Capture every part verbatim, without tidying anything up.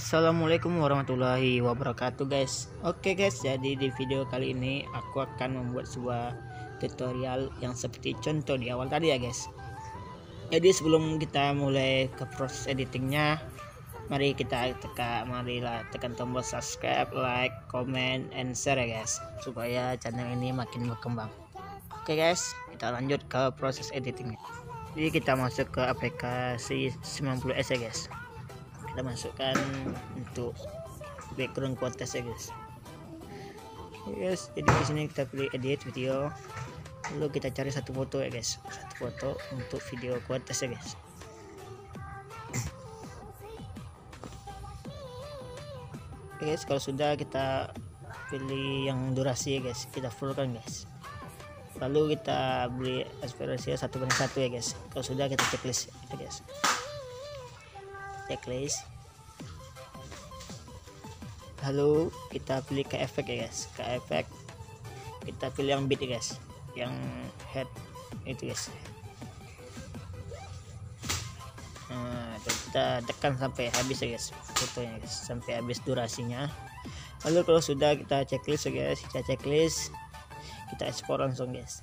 Assalamualaikum warahmatullahi wabarakatuh guys. Oke guys, jadi di video kali ini aku akan membuat sebuah tutorial yang seperti contoh di awal tadi ya guys. Jadi sebelum kita mulai ke proses editingnya, mari kita tekan marilah tekan tombol subscribe, like, comment, and share ya guys, supaya channel ini makin berkembang. Oke guys, kita lanjut ke proses editingnya. Jadi kita masuk ke aplikasi sembilan puluh S ya guys. Kita masukkan untuk background kualitas ya guys. Yes, jadi di sini kita pilih edit video, lalu kita cari satu foto ya guys, satu foto untuk video kualitas ya guys. Oke guys, kalau sudah kita pilih yang durasi ya guys, kita full kan guys. Lalu kita beli aspirasi satu banding satu ya guys. Kalau sudah kita checklist ya guys. Checklist, lalu kita pilih ke efek ya guys, ke efek kita pilih yang beat ya guys, yang head itu guys. Nah, kita tekan sampai habis ya guys fotonya guys, sampai habis durasinya. Lalu kalau sudah kita checklist ya guys, kita checklist, kita ekspor langsung guys.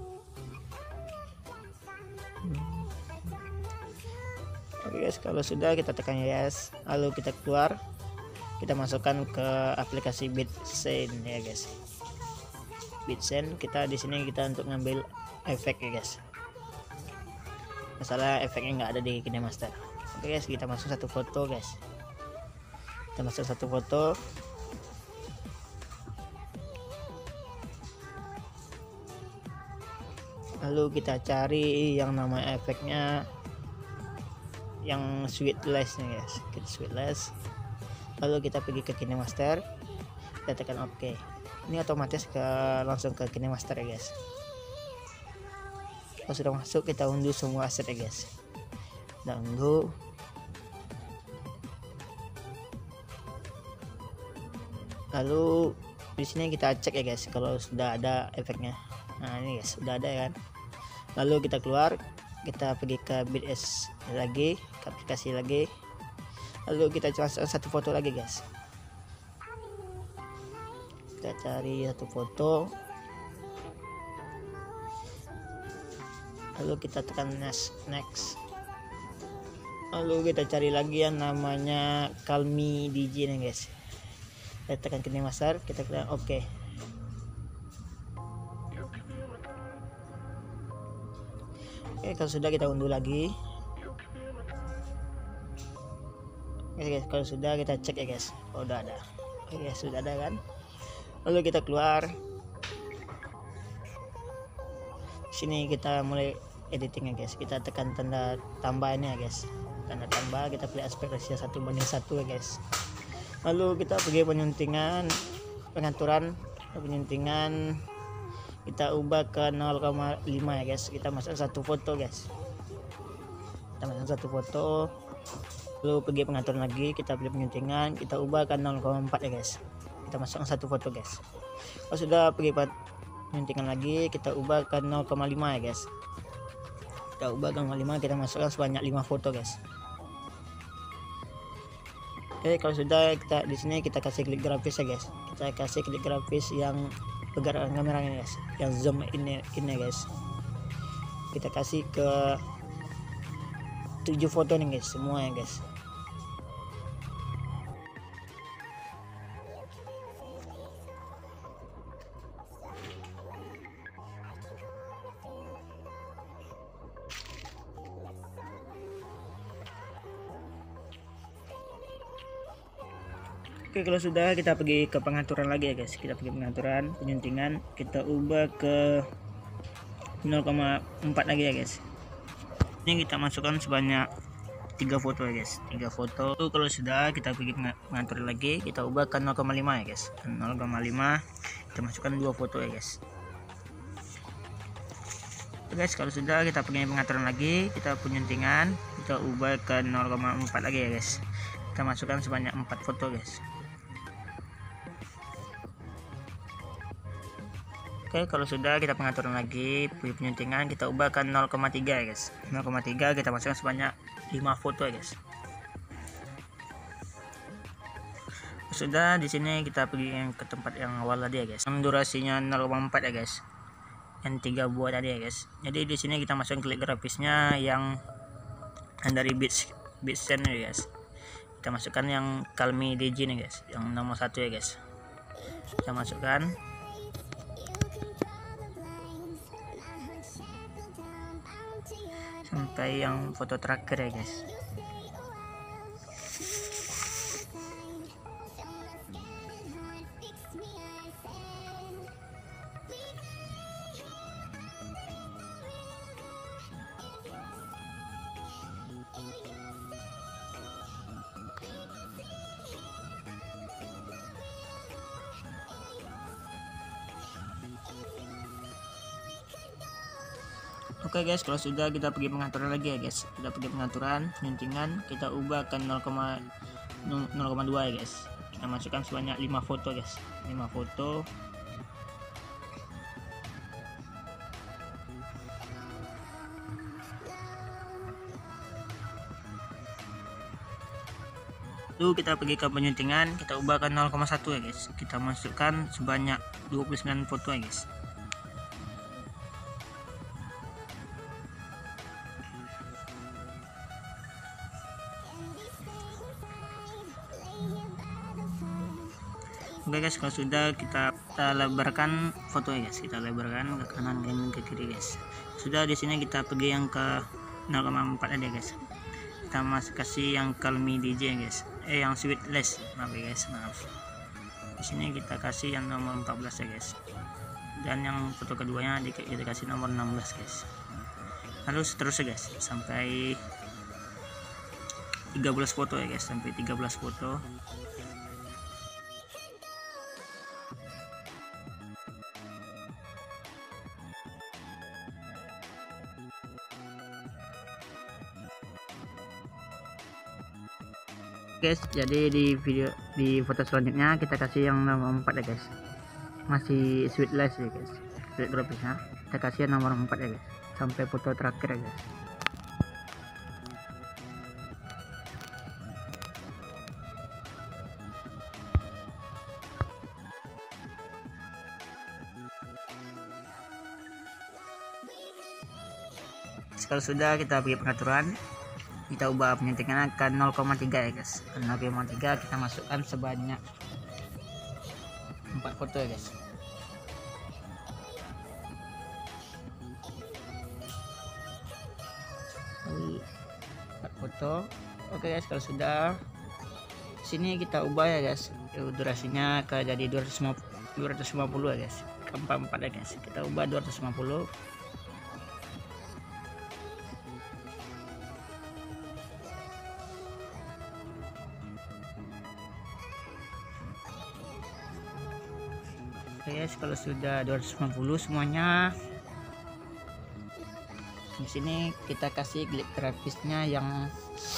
Oke guys, kalau sudah kita tekan yes, lalu kita keluar, kita masukkan ke aplikasi Bitsen ya guys. Bitsen, kita di sini kita untuk ngambil efek ya guys. Masalah efeknya nggak ada di KineMaster. Oke guys, kita masuk satu foto guys. Kita masuk satu foto. Lalu kita cari yang nama efeknya yang sweetless nya guys, kita sweetless. Lalu kita pergi ke KineMaster, kita tekan OK. Ini otomatis ke langsung ke KineMaster ya guys. Kalau sudah masuk, kita unduh semua aset ya guys. Kita unduh. Lalu di sini kita cek ya guys kalau sudah ada efeknya. Nah ini guys, sudah ada ya kan. Lalu kita keluar, kita pergi ke Bits lagi, ke aplikasi lagi, lalu kita masukkan satu foto lagi guys. Kita cari satu foto, lalu kita tekan next, next. Lalu kita cari lagi yang namanya Calmi D J nih guys. Kita tekan KineMaster, kita klik OK. Oke, kalau sudah kita unduh lagi. Oke guys, kalau sudah kita cek ya guys. Oh, udah ada. Oke guys, sudah ada kan. Lalu kita keluar. Sini kita mulai editing ya guys. Kita tekan tanda tambah ini ya guys. Tanda tambah, kita pilih aspek ratio satu banding satu ya guys. Lalu kita pergi penyuntingan, pengaturan penyuntingan. Kita ubah ke nol koma lima ya guys. Kita masuk satu foto guys. Kita masuk satu foto. Lalu pergi pengaturan lagi, kita pilih penyuntingan, kita ubah ke nol koma empat ya guys. Kita masukkan satu foto guys. Kalau sudah pergi penyuntingan lagi, kita ubah ke nol koma lima ya guys. Kita ubah ke nol koma lima, kita masukkan sebanyak lima foto guys. Oke, kalau sudah kita di sini kita kasih klik grafis ya guys. Kita kasih klik grafis yang pergerakan kameranya guys, yang zoom ini ini guys. Kita kasih ke tujuh foto nih guys, semua ya guys. Oke, kalau sudah kita pergi ke pengaturan lagi ya guys. Kita pergi pengaturan penyuntingan, kita ubah ke nol koma empat lagi ya guys. Ini kita masukkan sebanyak tiga foto ya guys, tiga foto. Lalu kalau sudah kita pergi pengaturan lagi, kita ubah ke nol koma lima ya guys. nol koma lima, kita masukkan dua foto ya guys. Oke guys, kalau sudah kita pergi pengaturan lagi, kita penyuntingan, kita ubah ke nol koma empat lagi ya guys. Kita masukkan sebanyak empat foto guys. Oke, kalau sudah kita pengaturan lagi, penyuntingan kita ubah ke nol koma tiga ya guys. nol koma tiga kita masukkan sebanyak lima foto ya guys. Sudah, di sini kita pergi yang ke tempat yang awal tadi ya guys, yang durasinya nol koma empat ya guys, yang tiga buah tadi ya guys. Jadi di sini kita masukkan klik grafisnya yang dari Beats Beats ya guys. Kita masukkan yang Calmi D J nih guys, yang nomor satu ya guys. Kita masukkan. Sampai yang foto terakhir ya guys. Oke guys, kalau sudah kita pergi pengaturan lagi ya guys. Kita pergi pengaturan, penyuntingan, kita ubah ke nol koma dua ya guys. Kita masukkan sebanyak lima foto guys. lima foto. Lalu kita pergi ke penyuntingan, kita ubah ke nol koma satu ya guys. Kita masukkan sebanyak dua puluh sembilan foto ya guys. Oke guys, kalau sudah kita, kita lebarkan foto ya guys, kita lebarkan ke kanan dan ke kiri guys. Sudah, di sini kita pergi yang ke nol koma empat aja guys. Kita masih kasih yang Calmi D J guys, eh yang Sweetless, maaf ya guys, maaf. Di sini kita kasih yang nomor empat belas ya guys. Dan yang foto keduanya kita kasih nomor enam belas guys. Lalu seterusnya guys sampai tiga belas foto ya guys, sampai tiga belas foto. Guys, jadi di video di foto selanjutnya kita kasih yang nomor empat ya guys, masih Sweetless ya guys, klik grafisnya kita kasih yang nomor empat ya guys, sampai foto terakhir ya guys. Kalau sudah, kita pergi pengaturan, kita ubah penyuntingan ke nol koma tiga ya guys. Ke nol koma tiga kita masukkan sebanyak empat foto ya guys. empat foto. Oke guys, kalau sudah, sini kita ubah ya guys, durasinya ke jadi dua ratus lima puluh ya guys, ke empat empat ya guys. Kita ubah dua ratus lima puluh. Oke guys, kalau sudah dua ratus lima puluh semuanya, di sini kita kasih klik grafisnya yang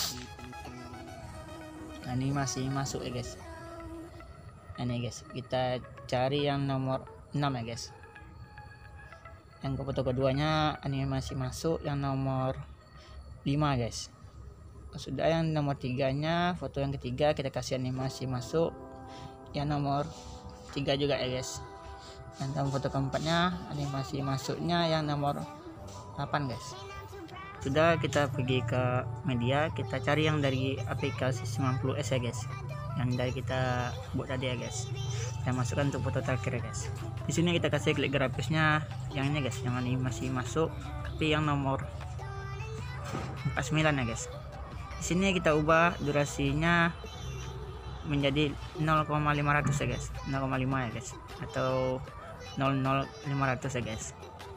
animasi masuk ya guys. Ini guys, kita cari yang nomor enam ya guys. Yang ke foto keduanya animasi masuk yang nomor lima guys. Sudah, yang nomor tiganya, foto yang ketiga kita kasih animasi masuk yang nomor tiga juga ya guys. Dan dalam foto keempatnya animasi masuknya yang nomor delapan guys. Sudah, kita pergi ke media, kita cari yang dari aplikasi sembilan puluh S ya guys, yang dari kita buat tadi ya guys. Kita masukkan untuk foto terakhir ya guys. Di sini kita kasih klik grafisnya yang ini guys, yang animasi masuk tapi yang nomor empat puluh sembilan ya guys. Di sini kita ubah durasinya menjadi nol koma lima ratus ya guys, nol koma lima ya guys, atau nol nol lima ratus ya guys.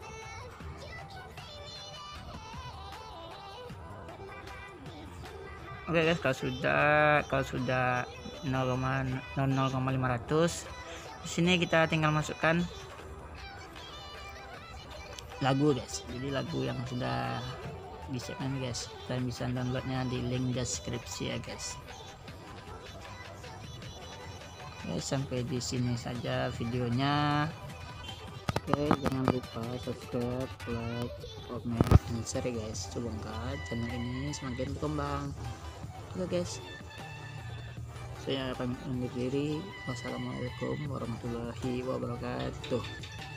Oke guys, kalau sudah kalau sudah nol koma lima ratus, di sini kita tinggal masukkan lagu guys. Jadi lagu yang sudah disiapkan guys, kalian bisa downloadnya di link deskripsi ya guys. Oke, sampai di sini saja videonya. Oke, jangan lupa subscribe, like, comment, dan share ya guys. Coba channel ini semakin berkembang. Oke guys. Saya pamit undur diri. Wassalamualaikum warahmatullahi wabarakatuh.